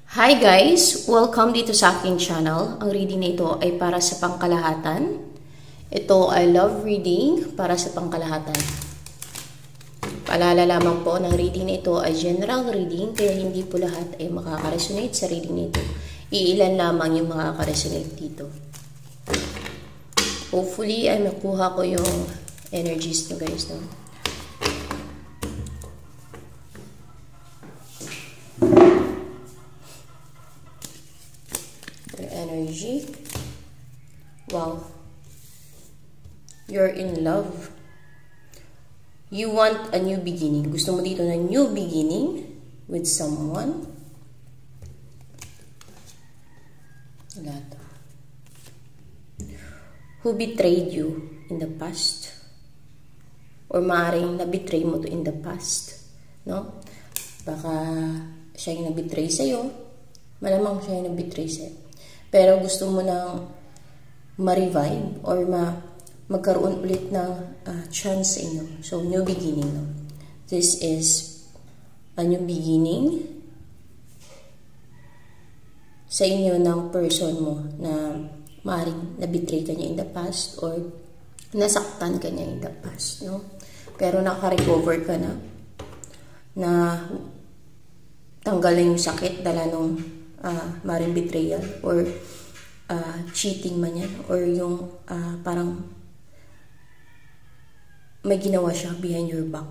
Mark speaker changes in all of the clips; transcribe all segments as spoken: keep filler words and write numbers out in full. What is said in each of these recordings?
Speaker 1: Hi guys! Welcome dito sa aking channel. Ang reading na ito ay para sa pangkalahatan. Ito ay love reading para sa pangkalahatan. Paalala lamang po ng reading na ito ay general reading, kaya hindi po lahat ay makaka-resonate sa reading na ito. Iilan lamang yung makaka-resonate dito. Hopefully ay makuha ko yung energies nyo guys. No? Energy. Wow. You're in love. You want a new beginning. Gusto mo dito na new beginning with someone. Wala to. Who betrayed you in the past. Or maaaring na-betray mo to in the past. No? Baka siya yung na-betray sa'yo. Malamang siya yung na-betray sa'yo. Pero gusto mo nang ma-revive or ma magkaroon ulit ng uh, chance sa inyo. So, new beginning. No? This is a new beginning sa inyo ng person mo na maaaring na-betray ka niya in the past or nasaktan ka niya in the past. No? Pero naka-recover ka na na tanggalin yung sakit dala nung Uh, maring betrayal or uh, cheating man yan or yung uh, parang may ginawa siya behind your back.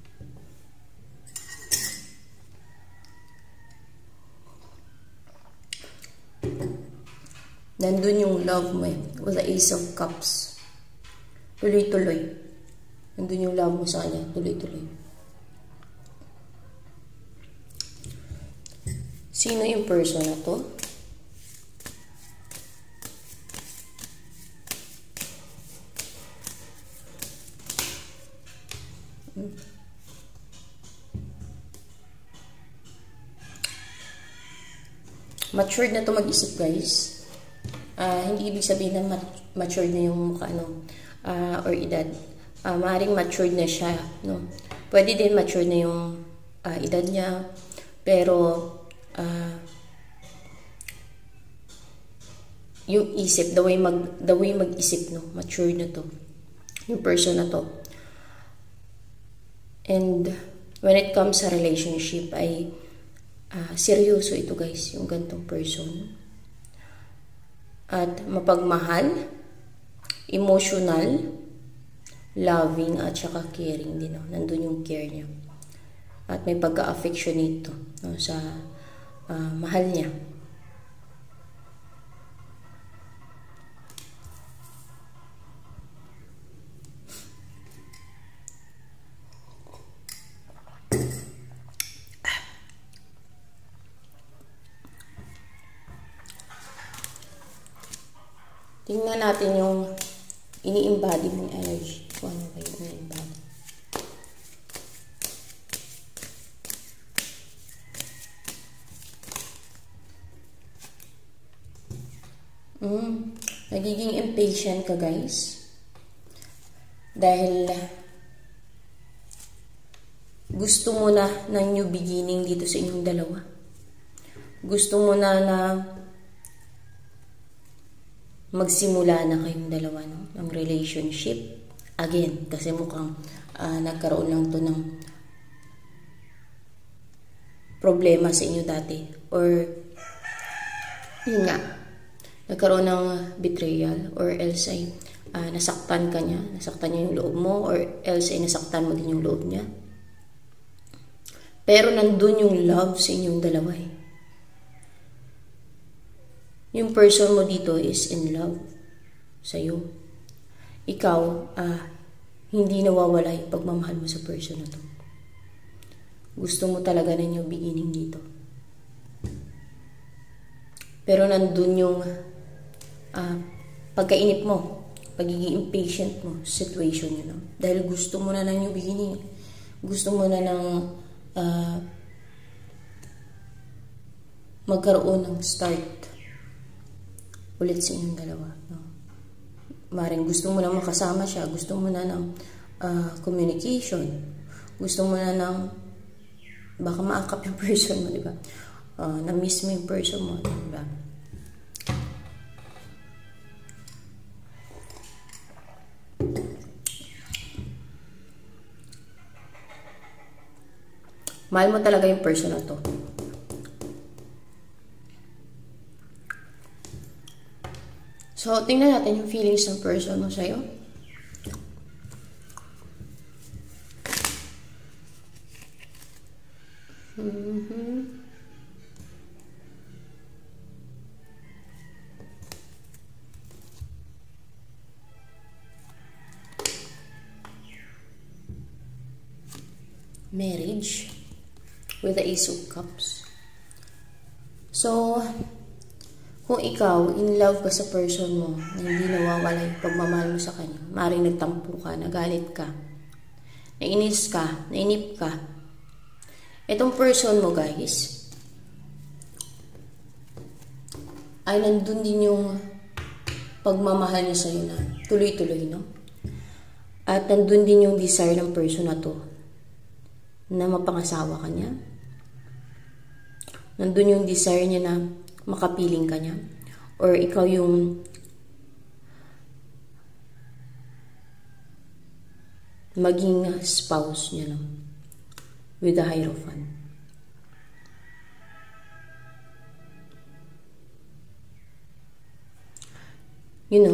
Speaker 1: Nandun yung love mo eh. With the Ace of Cups. Tuloy-tuloy. Nandun yung love mo sa kanya. Tuloy-tuloy. Sino yung person na to? Hmm. Matured na to mag-isip guys. Uh, hindi ibig sabihin na mat matured na yung mukha no? uh, or edad. Uh, maaaring matured na siya. No? Pwede din matured na yung uh, edad niya. Pero Uh, yung isip, the way mag the way mag-isip no, mature na to yung person na to. And when it comes sa relationship ay uh, seryoso ito guys, yung gantong person. At mapagmahal, emotional, loving at saka caring din no? Nandun yung care niya. At may pagka-affectionate to no? Sa Uh, mahal niya. Tingnan natin yung ini-embody mong energy. Kung ano ba yung ini-embody. Mm, nagiging impatient ka guys dahil gusto mo na ng new beginning dito sa inyong dalawa. Gusto mo na na magsimula na kayong dalawa no? Ng relationship again kasi mukhang uh, nagkaroon lang to ng problema sa inyo dati or yun nga nagkaroon ng betrayal or else ay uh, nasaktan ka niya, nasaktan niya yung loob mo or else ay nasaktan mo din yung loob niya. Pero nandun yung love sa inyong dalawa eh. Yung person mo dito is in love sa'yo. Ikaw, uh, hindi nawawala yung pagmamahal mo sa person na to. Gusto mo talaga na yung beginning dito. Pero nandun yung Uh, pagkainip mo, pagiging impatient mo, situation yun. No? Dahil gusto mo na ng new beginning. Gusto mo na ng uh, magkaroon ng start ulit sa inyong dalawa. No? Maring gusto mo na makasama siya. Gusto mo na ng uh, communication. Gusto mo na ng baka maakap yung person mo, di ba? uh, na-miss mo yung person mo, diba? Mahal mo talaga yung person na to. So, tingnan natin yung feelings ng person mo sa'yo. Mm-hmm. Marriage with the Ace of Cups. So, kung ikaw, in love ka sa person mo, na hindi nawawala yung pagmamahal mo sa kanya, maaaring nagtampo ka, nagalit ka, nainis ka, nainip ka, itong person mo, guys, ay nandun din yung pagmamahal niya sa'yo na tuloy-tuloy, no? At nandun din yung desire ng person na to na mapangasawa ka niya. Nandun yung desire niya na makapiling ka niya. Or ikaw yung maging spouse niya, no? With the Hierophant. You know,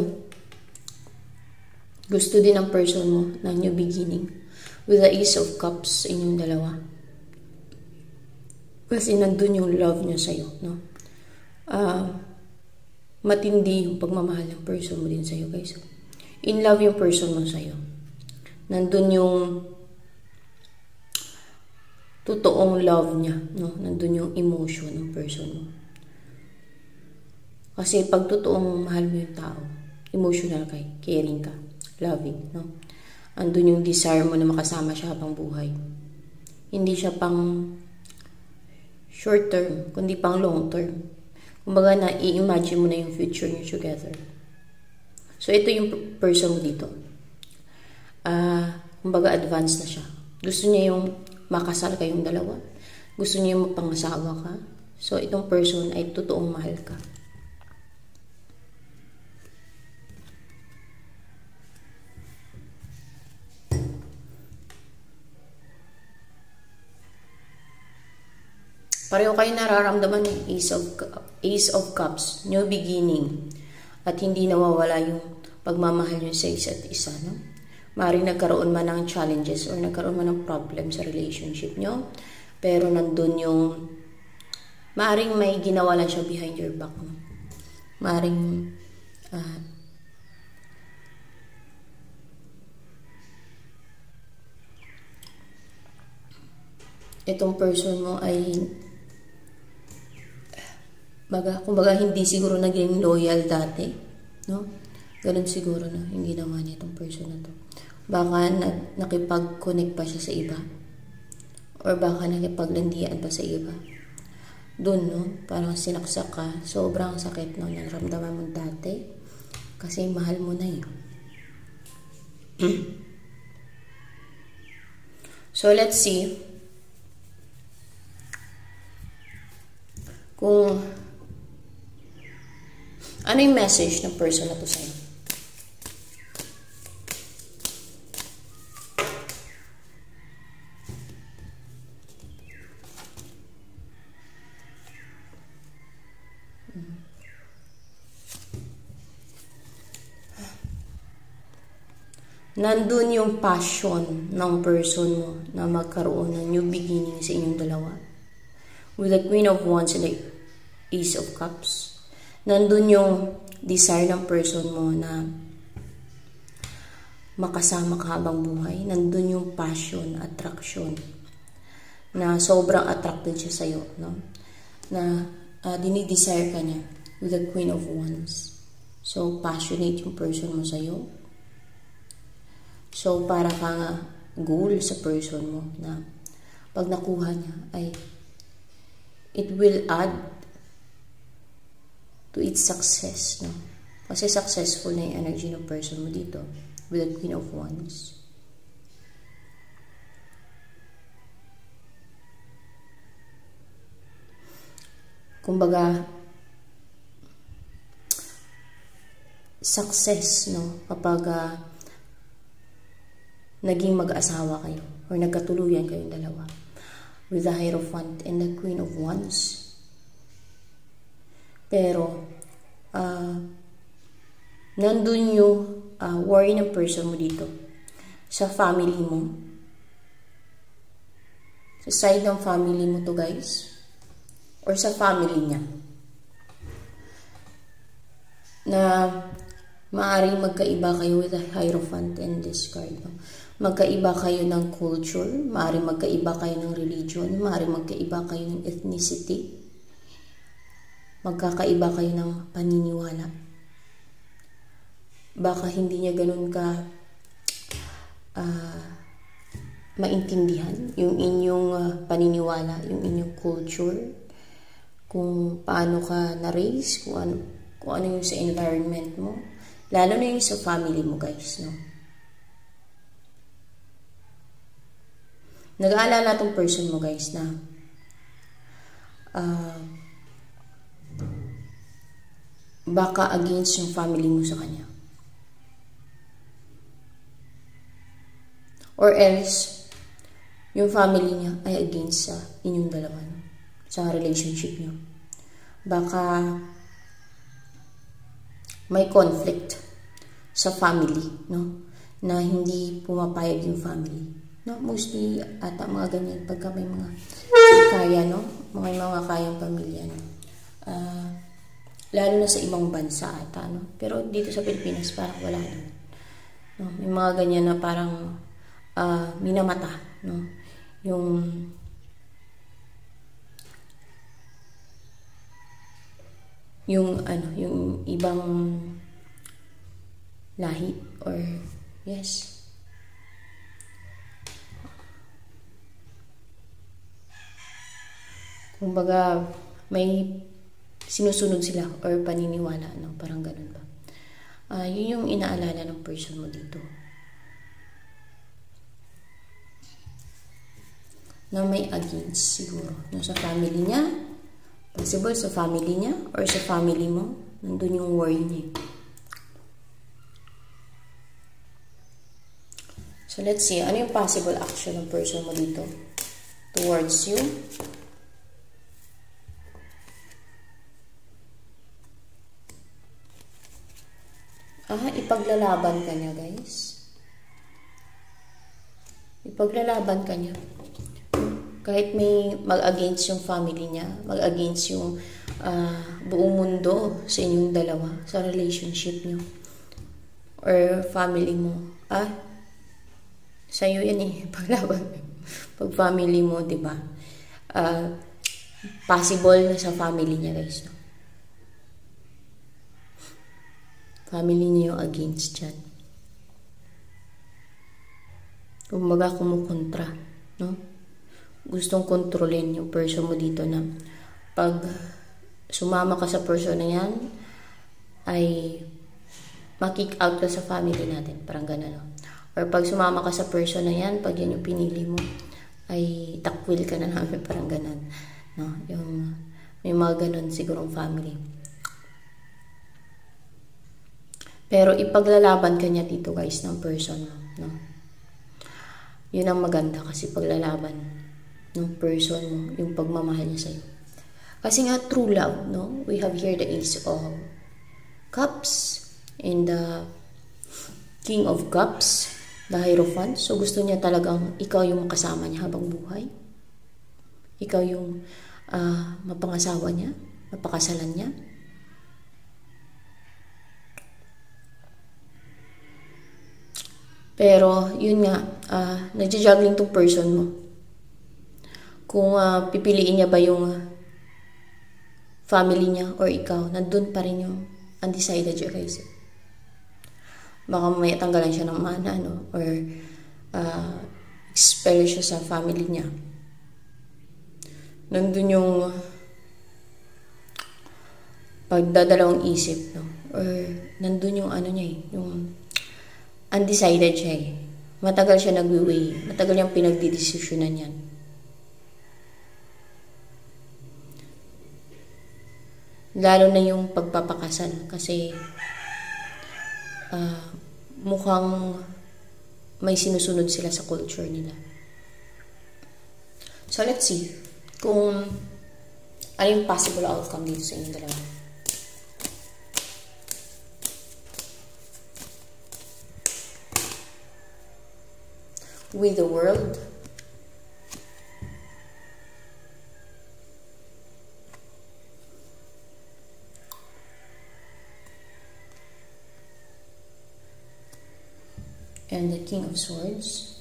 Speaker 1: gusto din ng person mo ng new beginning with the Ace of Cups sa inyong dalawa. Kasi nandun yung love niya sa'yo, no? Uh, matindi yung pagmamahal ng person mo din sa'yo, guys. In love yung person mo sa'yo. Nandun yung totoong love niya, no? Nandun yung emotion ng person mo. Kasi pag totoong mahal mo yung tao, emotional ka, caring ka, loving, no? Andun yung desire mo na makasama siya habang buhay. Hindi siya pang short term, kundi pang long term. Kumbaga na i-imagine mo na yung future niyo together. So ito yung person mo dito. Uh, kumbaga advanced na siya. Gusto niya yung makasal kayong dalawa. Gusto niya yung mapangasawa ka. So itong person ay totoong mahal ka. Pareho kayo nararamdaman yung Ace of, Ace of Cups, new beginning. At hindi nawawala yung pagmamahal nyo sa isa't isa, no? Maaaring nagkaroon man ng challenges or nagkaroon man ng problem sa relationship nyo. Pero nandun yung, maaaring may ginawa lang siya behind your back, no? Maaaring, uh, itong person mo ay Baga, kumbaga hindi siguro naging loyal dati, no? Ganun siguro na yung ginawa niya itong person na to. Baka nag, nakipag-connect pa siya sa iba. Or baka nakipaglandian pa sa iba. Doon, no? Parang sinaksak ka. Sobrang sakit, no? Naramdaman mo dati. Kasi mahal mo na yun. So, let's see. Kung ano yung message ng person na to sa'yo? Nandun yung passion ng person mo na magkaroon ng new beginning sa inyong dalawa. With the Queen of Wands and the Ace of Cups. Nandun yung desire ng person mo na makasama ka habang buhay. Nandun yung passion, attraction. Na sobrang attracted siya sa'yo, no? Na uh, dinidesire ka niya with the Queen of Wands. So, passionate yung person mo sa'yo. So, para ka nga goal sa person mo na pag nakuha niya ay it will add to its success, no? Kasi successful na yung energy ng person mo dito with the Queen of Wands. kumbaga, success, no? Kapag uh, naging mag-asawa kayo or nagkatuluyan kayong dalawa with the Hierophant and the Queen of Wands. Pero, uh, nandun yung uh, worry ng person mo dito sa family mo. Sa side ng family mo to, guys. Or sa family niya. Na maaaring magkaiba kayo with the Hierophant and this card. No? Magkaiba kayo ng culture. Maaaring magkaiba kayo ng religion. Maaaring magkaiba kayo ng ethnicity. Magkakaiba kayo ng paniniwala. Baka hindi niya ganun ka uh, maintindihan yung inyong uh, paniniwala, yung inyong culture, kung paano ka na-raise, kung ano, kung ano yung sa environment mo, lalo na yung sa family mo, guys, no? Nag-aalala tong person mo, guys, na uh, baka against yung family mo sa kanya. Or else, yung family niya ay against sa inyong dalawa, no? Sa relationship niyo. Baka may conflict sa family, no? Na hindi pumapayag yung family. No? Mostly, ata mga ganyan, pagka may mga kaya, no? Mga mga kayang pamilya, no? Uh, lalo na sa ibang bansa ata, no? Pero dito sa Pilipinas, parang wala na. No? May mga ganyan na parang uh, minamata, no? Yung yung ano, yung ibang lahi or yes. Kumbaga may sinusunod sila or paniniwala, no? Parang ganun ba. Uh, yun yung inaalala ng person mo dito. Na may against siguro. No, sa family niya, possible sa family niya or sa family mo, nandun yung worry niya. So let's see, ano yung possible action ng person mo dito towards you? Ah, ipaglalaban ka niya, guys. Ipaglalaban ka niya. Kahit may mag-against yung family niya, mag-against yung uh, buong mundo sa inyong dalawa, sa relationship niyo, or family mo. Ah, sa'yo yan eh, paglaban. Pag family mo, diba? Uh, possible na sa family niya, guys. No? Family niya yung against dyan. Kumbaga kumukontra, no? Gustong kontrolin yung person mo dito na pag sumama ka sa person na yan, ay makick out ka sa family natin. Parang gano'n, no? Or pag sumama ka sa person na yan, pag yan yung pinili mo, ay takwil ka na namin. Parang gano'n, no? Yung, may mga gano'n sigurong family. Pero ipaglalaban ka niya dito, guys, ng person mo, no? Yun ang maganda kasi paglalaban ng person mo, yung pagmamahal niya sa'yo. Kasi nga, true love, no? We have here the Ace of Cups and the King of Cups, the Hierophant. So, gusto niya talagang ikaw yung makasama niya habang buhay. Ikaw yung uh, mapangasawa niya, mapakasalan niya. Pero, yun nga, uh, nagja-juggling tong person mo. Kung uh, pipiliin niya ba yung family niya or ikaw, nandun pa rin yung undecided siya, guys. Baka may tanggalan siya ng mana, no? Or uh, expel siya sa family niya. Nandun yung pagdadalawang isip, no? Or nandun yung ano niya eh, yung undecided siya eh. Matagal siya nagwi-weigh. Matagal yung pinagdidesisyonan yan. Lalo na yung pagpapakasal kasi uh, mukhang may sinusunod sila sa culture nila. So, let's see kung ano yung possible outcome dito sa inyong dalawa. With the World. And the King of Swords.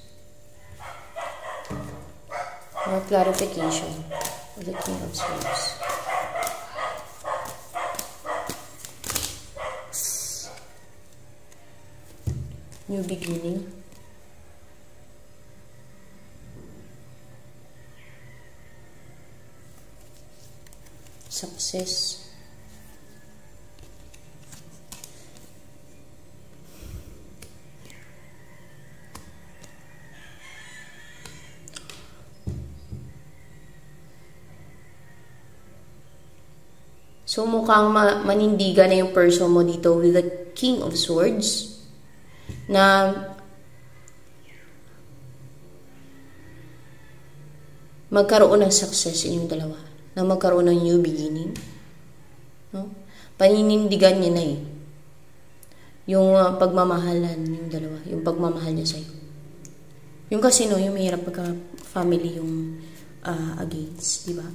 Speaker 1: More clarification of the King of Swords. New beginning. Success. So, mukhang ma manindigan na yung person mo dito with the King of Swords na magkaroon ng success inyong dalawa. Na magkaroon ng new beginning. No? Paninindigan niya na eh. Yung uh, pagmamahalan yung dalawa. Yung pagmamahal niya sa'yo. Yung kasi no, yung mahirap pagka family yung uh, against. Diba?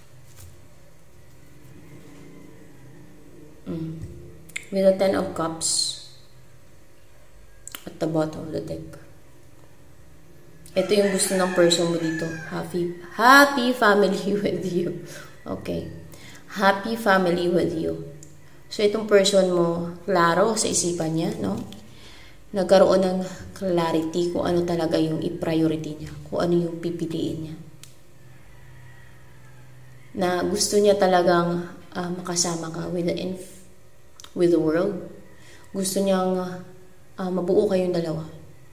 Speaker 1: Mm. With the Ten of Cups at the bottom of the deck. Ito yung gusto ng person mo dito. Happy, happy family with you. Okay. Happy family with you. So, itong person mo, klaro sa isipan niya, no? Nagkaroon ng clarity kung ano talaga yung i-priority niya. Kung ano yung pipiliin niya. Na gusto niya talagang uh, makasama ka with the, inf with the world. Gusto niyang uh, mabuo kayong dalawa.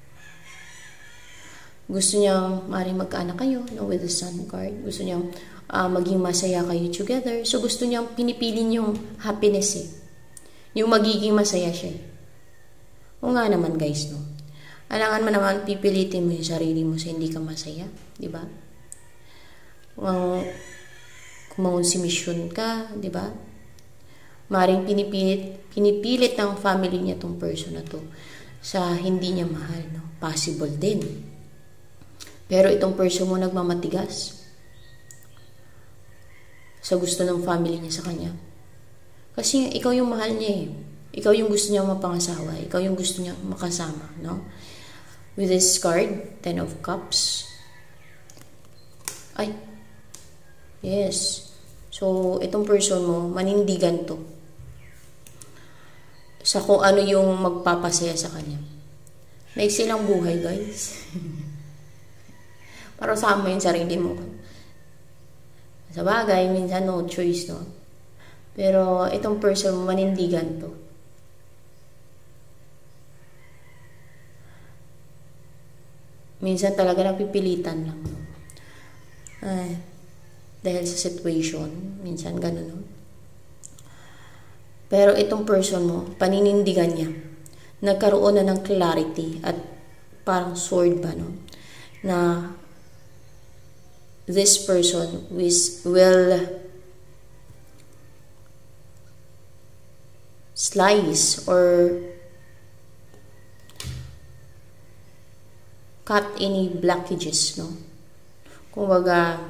Speaker 1: Gusto niyang maaaring magkaanak kayo, no, with the Sun card. Gusto niyang uh, maging masaya kayo together. So, gusto niyang pinipili niyong happiness eh. Yung magiging masaya siya. O nga naman guys, no. Alangan mo naman pipilitin mo yung sarili mo sa hindi ka masaya. Diba? Kung, kung mangonsumisyon ka, diba? Maaaring pinipilit, pinipilit ng family niya tong person na to sa hindi niya mahal, no. Possible din. Pero itong person mo nagmamatigas sa gusto ng family niya sa kanya. Kasi ikaw yung mahal niya eh. Ikaw yung gusto niya mapangasawa. Ikaw yung gusto niya makasama, no? With this card, Ten of Cups. Ay. Yes. So, itong person mo, manindigan to. Sa kung ano yung magpapasaya sa kanya. Maiksi lang buhay, guys. Para sama yung sarili mo. Sa bagay, minsan no choice, no? Pero itong person, manindigan to. Minsan talaga napipilitan lang. No? Ay, dahil sa situation, minsan ganun, no? Pero itong person mo, paninindigan niya. Nagkaroon na ng clarity at parang sword ba, no? Na this person is, will slice or cut any blockages, no? Kumbaga,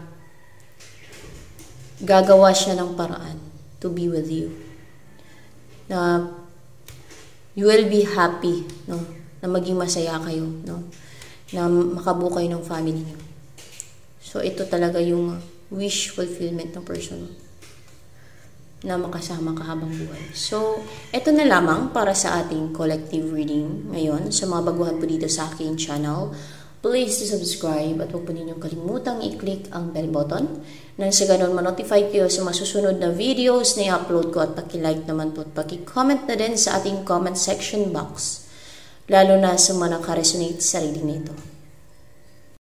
Speaker 1: gagawa siya ng paraan to be with you. Na you will be happy, no? Na maging masaya kayo, no? Na makabuo kayo ng family niyo. So, ito talaga yung wish fulfillment ng person na makasama ka habang buhay. So, ito na lamang para sa ating collective reading ngayon. Sa mga baguhan po dito sa aking channel, please subscribe at huwag po ninyong kalimutang i-click ang bell button nang sa ganun ma-notify kayo sa masusunod na videos na i-upload ko at paki-like naman po at paki-comment na din sa ating comment section box. Lalo na sa mga nakaresonate sa reading nito.